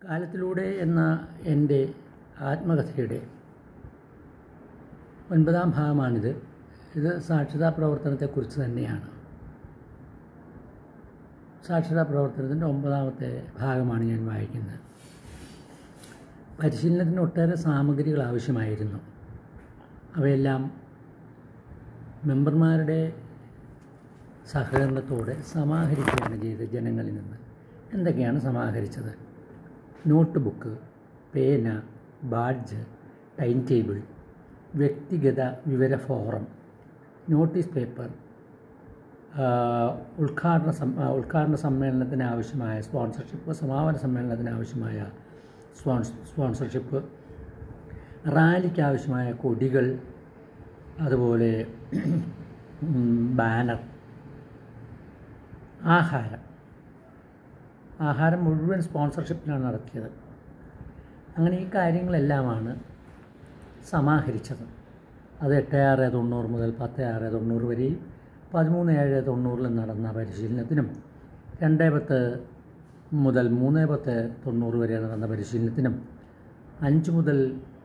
കാലത്തിലൂടെ എന്ന എൻ്റെ ആത്മകഥയുടെ 9ാം ഭാഗമാണിത്. ഇത് സാക്ഷരതാ പ്രവർത്തനത്തെക്കുറിച്ച് തന്നെയാണ്. സാക്ഷരതാ പ്രവർത്തനത്തിൻ്റെ 9ാമത്തെ ഭാഗമാണ് ഞാൻ വായിക്കുന്നത്. പരിശീലനത്തിന് ഒട്ടേറെ സാമഗ്രികൾ ആവശ്യമായിരുന്നു. അവയെല്ലാം മെമ്പർമാരുടെ സഹകരണത്തോടെ സമാഹരിക്കുകയാണ് ചെയ്തത്. ജനങ്ങളിൽ നിന്ന് എന്തൊക്കെയാണ് സമാഹരിച്ചത്? നോട്ട് ബുക്ക്, പേന, ബാഡ്ജ്, ടൈം ടേബിൾ, വ്യക്തിഗത വിവര ഫോറം, നോട്ടീസ് പേപ്പർ, ഉദ്ഘാടന സമ്മേളനത്തിന് ആവശ്യമായ സ്പോൺസർഷിപ്പ്, സമാപന സമ്മേളനത്തിന് ആവശ്യമായ സ്പോൺസർഷിപ്പ്, റാലിക്ക് ആവശ്യമായ കൊടികൾ, അതുപോലെ ബാനർ, ആഹാരം മുഴുവൻ സ്പോൺസർഷിപ്പിലാണ് നടത്തിയത്. അങ്ങനെ ഈ കാര്യങ്ങളെല്ലാമാണ് സമാഹരിച്ചത്. അത് 8/6/90 മുതൽ 10/6/90 വരെയും 13/7/90 നടന്ന പരിശീലനത്തിനും 2/10 മുതൽ 3/10/90 വരെ നടന്ന പരിശീലനത്തിനും 5 മുതൽ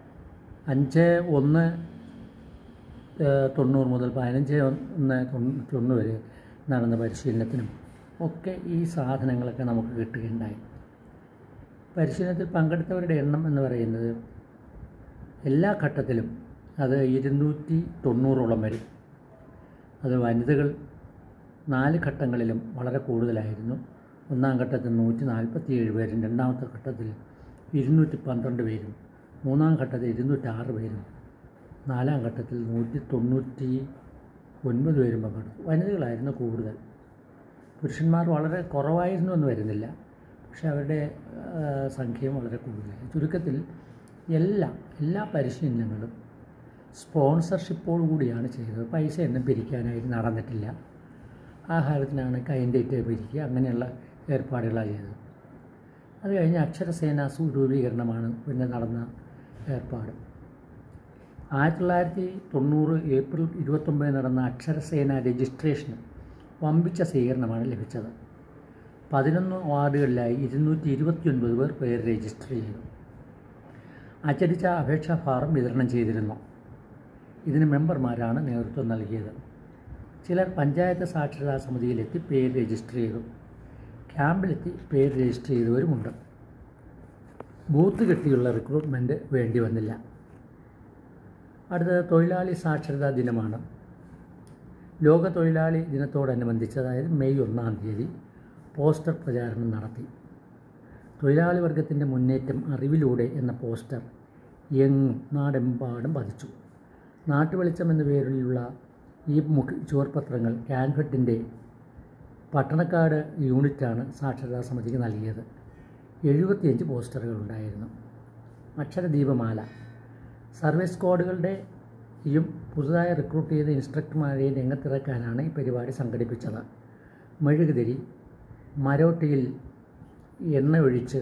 5/1/90 മുതൽ 15/1/90 വരെ നടന്ന പരിശീലനത്തിനും ഒക്കെ ഈ സാധനങ്ങളൊക്കെ നമുക്ക് കിട്ടുകയുണ്ടായി. പരിശീലനത്തിൽ പങ്കെടുത്തവരുടെ എണ്ണം എന്ന് പറയുന്നത് എല്ലാ ഘട്ടത്തിലും അത് 290ഓളം വരും. അത് വനിതകൾ 4 ഘട്ടങ്ങളിലും വളരെ കൂടുതലായിരുന്നു. 1ാം ഘട്ടത്തിൽ 147 പേരും, 2ാമത്തെ ഘട്ടത്തിൽ 212 പേരും, 3ാം ഘട്ടത്തിൽ 206 പേരും, 4ാം ഘട്ടത്തിൽ 199 പേരും പങ്കെടുത്തു. വനിതകളായിരുന്നു കൂടുതൽ. പുരുഷന്മാർ വളരെ കുറവായിരുന്നു എന്ന് വരുന്നില്ല, പക്ഷേ അവരുടെ സംഖ്യയും വളരെ കൂടുതലായി. ചുരുക്കത്തിൽ എല്ലാ പരിശീലനങ്ങളും സ്പോൺസർഷിപ്പോടുകൂടിയാണ് ചെയ്തത്. പൈസ ഒന്നും പിരിക്കാനായിട്ട് നടന്നിട്ടില്ല. ആഹാരത്തിനാണ് കൈൻഡേറ്റ് പിരിക്കുക, അങ്ങനെയുള്ള ഏർപ്പാടുകളാണ് ചെയ്തത്. അത് കഴിഞ്ഞ് അക്ഷരസേന രൂപീകരണമാണ് പിന്നെ നടന്ന ഏർപ്പാട്. 1990 ഏപ്രിൽ 29 നടന്ന അക്ഷരസേന രജിസ്ട്രേഷന് വമ്പിച്ച സ്വീകരണമാണ് ലഭിച്ചത്. 11 വാർഡുകളിലായി 229 പേർ രജിസ്റ്റർ ചെയ്തു. അച്ചടിച്ച അപേക്ഷാ ഫാറം വിതരണം ചെയ്തിരുന്നു. ഇതിന് മെമ്പർമാരാണ് നേതൃത്വം നൽകിയത്. ചിലർ പഞ്ചായത്ത് സാക്ഷരതാ സമിതിയിലെത്തി പേര് രജിസ്റ്റർ ചെയ്തു. ക്യാമ്പിലെത്തി പേര് രജിസ്റ്റർ ചെയ്തവരുമുണ്ട്. ബൂത്ത് കെട്ടിയുള്ള റിക്രൂട്ട്മെൻറ്റ് വേണ്ടി വന്നില്ല. അടുത്തത് തൊഴിലാളി സാക്ഷരതാ ദിനമാണ്. ലോക തൊഴിലാളി ദിനത്തോടനുബന്ധിച്ച്, അതായത് മെയ് 1-ാം തീയതി പോസ്റ്റർ പ്രചാരണം നടത്തി. തൊഴിലാളി വർഗത്തിൻ്റെ മുന്നേറ്റം അറിവിലൂടെ എന്ന പോസ്റ്റർ നാടെമ്പാടും പതിച്ചു. നാട്ടുവെളിച്ചം എന്ന പേരിലുള്ള ഈ ചുവർപത്രങ്ങൾ കാൻഫെഡിൻ്റെ പട്ടണക്കാട് യൂണിറ്റാണ് സാക്ഷരതാ സമിതിക്ക് നൽകിയത്. 75 പോസ്റ്ററുകൾ ഉണ്ടായിരുന്നു. അക്ഷരദീപമാല, സർവീസ് സ്ക്വാഡുകളുടെയും പുതുതായി റിക്രൂട്ട് ചെയ്ത ഇൻസ്ട്രക്ടർമാരെയും രംഗത്തിറക്കാനാണ് ഈ പരിപാടി സംഘടിപ്പിച്ചത്. മെഴുകുതിരി, മരോട്ടിയിൽ എണ്ണ ഒഴിച്ച്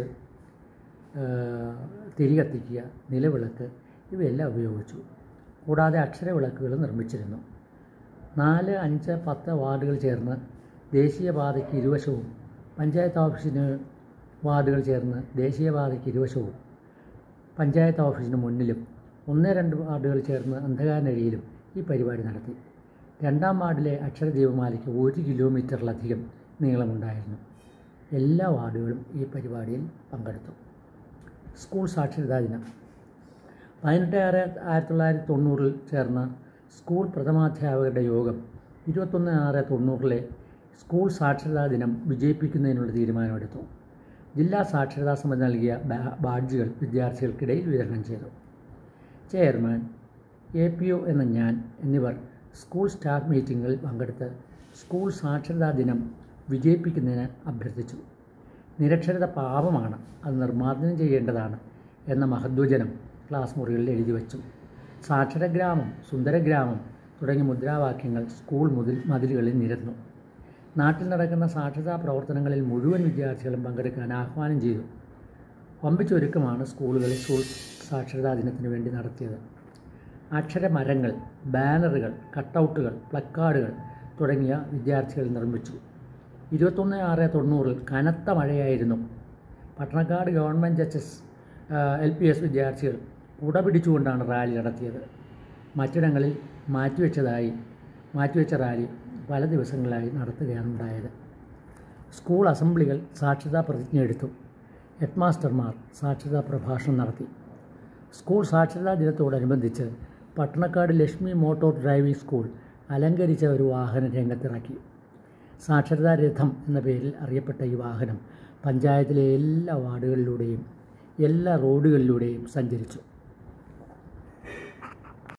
തിരി കത്തിക്കുക, നിലവിളക്ക് ഇവയെല്ലാം ഉപയോഗിച്ചു. കൂടാതെ അക്ഷരവിളക്കുകൾ നിർമ്മിച്ചിരുന്നു. 4, 5, 10 വാർഡുകൾ ചേർന്ന് ദേശീയപാതയ്ക്ക് ഇരുവശവും, പഞ്ചായത്ത് ഓഫീസിന് വാർഡുകൾ ചേർന്ന് ദേശീയപാതയ്ക്ക് ഇരുവശവും, പഞ്ചായത്ത് ഓഫീസിന് മുന്നിലും 1-2 വാർഡുകൾ ചേർന്ന് അന്ധകാരനഴിയിലും ഈ പരിപാടി നടത്തി. 2ാം വാർഡിലെ അക്ഷരദീപമാലയ്ക്ക് 1 കിലോമീറ്ററിലധികം നീളമുണ്ടായിരുന്നു. എല്ലാ വാർഡുകളും ഈ പരിപാടിയിൽ പങ്കെടുത്തു. സ്കൂൾ സാക്ഷരതാ ദിനം 18/6/1990 ചേർന്ന സ്കൂൾ പ്രഥമാധ്യാപകരുടെ യോഗം 21/6/90 സ്കൂൾ സാക്ഷരതാ ദിനം വിജയിപ്പിക്കുന്നതിനുള്ള തീരുമാനമെടുത്തു. ജില്ലാ സാക്ഷരതാ സമിതി നൽകിയ ബാഡ്ജുകൾ വിദ്യാർത്ഥികൾക്കിടയിൽ വിതരണം ചെയ്തു. ചെയർമാൻ, APO എന്ന ഞാൻ എന്നിവർ സ്കൂൾ സ്റ്റാഫ് മീറ്റിങ്ങുകളിൽ പങ്കെടുത്ത് സ്കൂൾ സാക്ഷരതാ ദിനം വിജയിപ്പിക്കുന്നതിന് അഭ്യർത്ഥിച്ചു. നിരക്ഷരത പാപമാണ്, അത് നിർമ്മാർജ്ജനം ചെയ്യേണ്ടതാണ് എന്ന മഹദ്വചനം ക്ലാസ് മുറികളിൽ എഴുതി വച്ചു. സാക്ഷരഗ്രാമം, സുന്ദരഗ്രാമം തുടങ്ങിയ മുദ്രാവാക്യങ്ങൾ സ്കൂൾ മതിലുകളിൽ നിരന്നു. നാട്ടിൽ നടക്കുന്ന സാക്ഷരതാ പ്രവർത്തനങ്ങളിൽ മുഴുവൻ വിദ്യാർത്ഥികളും പങ്കെടുക്കാൻ ആഹ്വാനം ചെയ്തു. വമ്പിച്ചൊരുക്കമാണ് സ്കൂളുകളിൽ സ്കൂൾ സാക്ഷരതാ ദിനത്തിന് വേണ്ടി നടത്തിയത്. അക്ഷരമരങ്ങൾ, ബാനറുകൾ, കട്ടൗട്ടുകൾ, പ്ലക്കാർഡുകൾ തുടങ്ങിയ വിദ്യാർത്ഥികൾ നിർമ്മിച്ചു. 21/6/90 കനത്ത മഴയായിരുന്നു. പട്ടണക്കാട് ഗവൺമെൻറ് HS LPS വിദ്യാർത്ഥികൾ കുട പിടിച്ചുകൊണ്ടാണ് റാലി നടത്തിയത്. മറ്റിടങ്ങളിൽ മാറ്റിവെച്ച റാലി പല ദിവസങ്ങളായി നടത്തുകയാണ് ഉണ്ടായത്. സ്കൂൾ അസംബ്ലികൾ സാക്ഷരതാ പ്രതിജ്ഞ എടുത്തു. ഹെഡ്മാസ്റ്റർമാർ സാക്ഷരതാ പ്രഭാഷണം നടത്തി. സ്കൂൾ സാക്ഷരതാ ദിനത്തോടനുബന്ധിച്ച് Pattanakkad Lakshmi motor driving school അലങ്കരിച്ച ഒരു വാഹനം രംഗത്തിറക്കി. സാക്ഷരതാ രഥം എന്ന പേരിൽ അറിയപ്പെട്ട ഈ വാഹനം പഞ്ചായത്തിലെ എല്ലാ വാർഡുകളിലൂടെയും എല്ലാ റോഡുകളിലൂടെയും സഞ്ചരിച്ചു.